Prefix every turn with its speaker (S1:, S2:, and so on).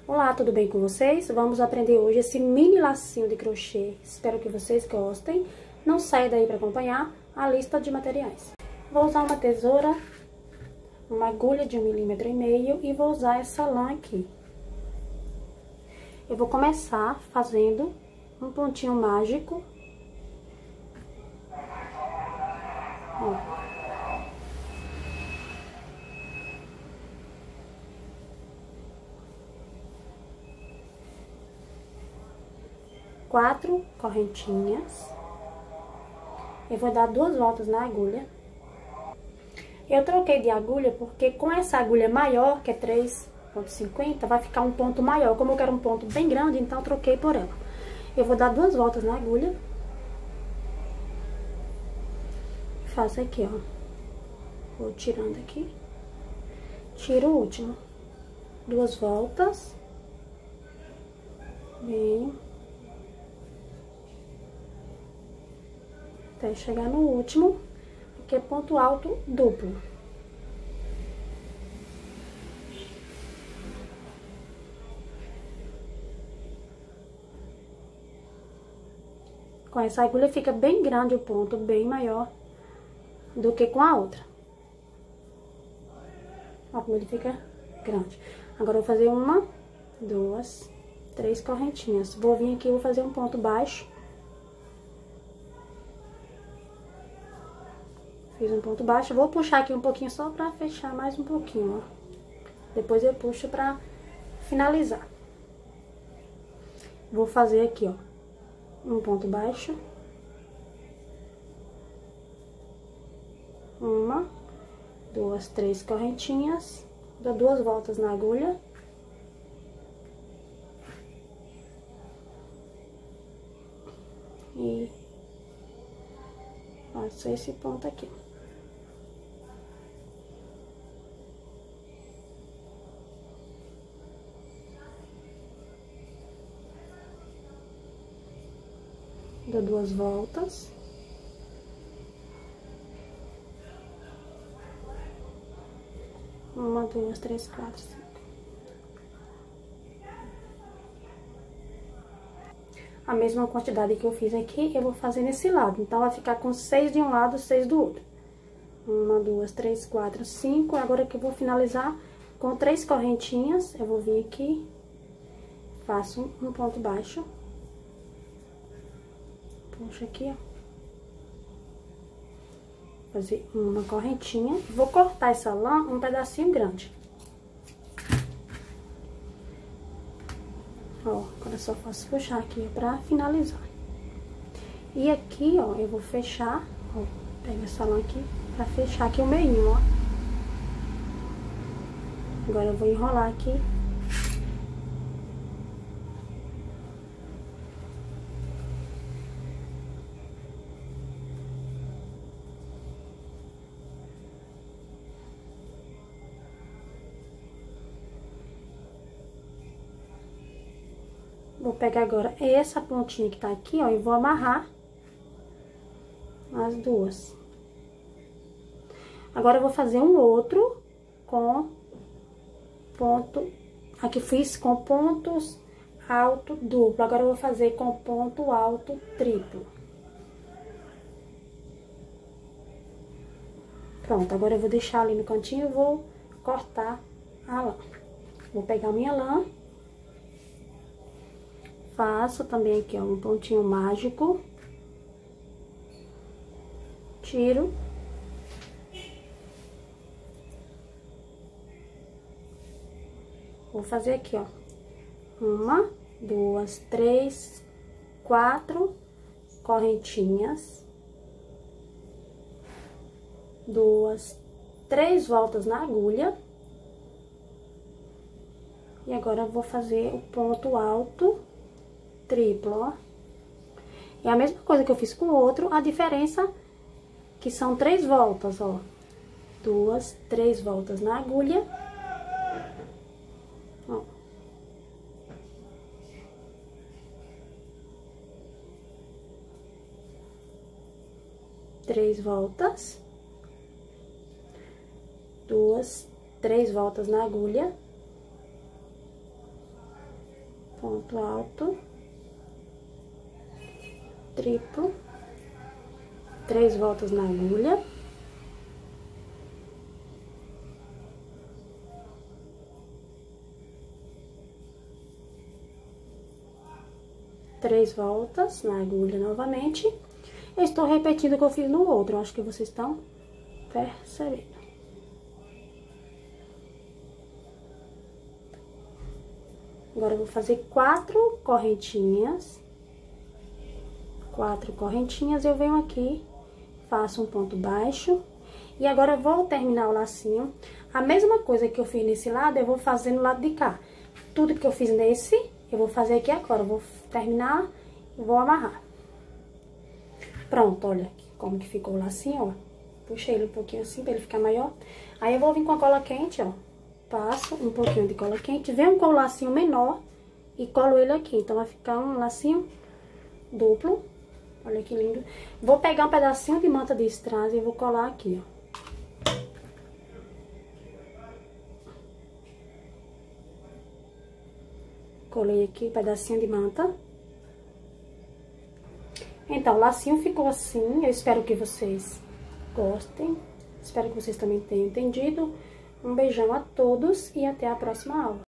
S1: Olá, tudo bem com vocês? Vamos aprender hoje esse mini lacinho de crochê. Espero que vocês gostem. Não saia daí para acompanhar a lista de materiais. Vou usar uma tesoura, uma agulha de 1,5 mm e vou usar essa lã aqui. Eu vou começar fazendo um pontinho mágico. Ó. Quatro correntinhas. Eu vou dar 2 voltas na agulha. Eu troquei de agulha porque com essa agulha maior, que é 3,50, vai ficar um ponto maior. Como eu quero um ponto bem grande, então eu troquei por ela. Eu vou dar 2 voltas na agulha. Faço aqui, ó. Vou tirando aqui. Tiro o último. 2 voltas. Venho. Até chegar no último, que é ponto alto duplo. Com essa agulha fica bem grande o ponto, bem maior do que com a outra. Ó como ele fica grande. Agora eu vou fazer 1, 2, 3 correntinhas. Vou vir aqui e vou fazer um ponto baixo. Fiz um ponto baixo, vou puxar aqui um pouquinho só pra fechar mais um pouquinho, ó. Depois eu puxo pra finalizar. Vou fazer aqui, ó, um ponto baixo. 1, 2, 3 correntinhas. Dou 2 voltas na agulha. E faço esse ponto aqui. Dou 2 voltas. Uma, 2, 3, 4, 5. A mesma quantidade que eu fiz aqui, eu vou fazer nesse lado. Então, vai ficar com 6 de um lado, 6 do outro. 1, 2, 3, 4, 5. Agora que eu vou finalizar com 3 correntinhas, eu vou vir aqui, faço um ponto baixo. Puxo aqui, ó. Fazer uma correntinha. Vou cortar essa lã um pedacinho grande. Ó, agora só faço puxar aqui pra finalizar. E aqui, ó, eu vou fechar, ó, pego essa lã aqui pra fechar aqui o meinho, ó. Agora eu vou enrolar aqui. Vou pegar agora essa pontinha que tá aqui, ó, e vou amarrar as duas. Agora, eu vou fazer um outro com ponto... Aqui fiz com pontos alto duplo. Agora, eu vou fazer com ponto alto triplo. Pronto, agora eu vou deixar ali no cantinho e vou cortar a lã. Vou pegar a minha lã. Faço também aqui, ó, um pontinho mágico. Tiro. Vou fazer aqui, ó. 1, 2, 3, 4 correntinhas. 2, 3 voltas na agulha. E agora eu vou fazer o ponto alto triplo, ó. É a mesma coisa que eu fiz com o outro, a diferença que são 3 voltas, ó. 2, 3 voltas na agulha. Ó. Três voltas. 2, 3 voltas na agulha. ponto alto, triplo, 3 voltas na agulha. Três voltas na agulha novamente. Eu estou repetindo o que eu fiz no outro, eu acho que vocês estão percebendo. Agora, eu vou fazer 4 correntinhas. 4 correntinhas, eu venho aqui, faço um ponto baixo. E agora, eu vou terminar o lacinho. A mesma coisa que eu fiz nesse lado, eu vou fazer no lado de cá. Tudo que eu fiz nesse, eu vou fazer aqui agora. Eu vou terminar e vou amarrar. Pronto, olha como que ficou o lacinho, ó. Puxei ele um pouquinho assim, pra ele ficar maior. Aí, eu vou vir com a cola quente, ó. Passo um pouquinho de cola quente, venho com o lacinho menor e colo ele aqui. Então, vai ficar um lacinho duplo. Olha que lindo. Vou pegar um pedacinho de manta de strass e vou colar aqui, ó. Colei aqui um pedacinho de manta. Então, o lacinho ficou assim. Eu espero que vocês gostem. Espero que vocês também tenham entendido. Um beijão a todos e até a próxima aula.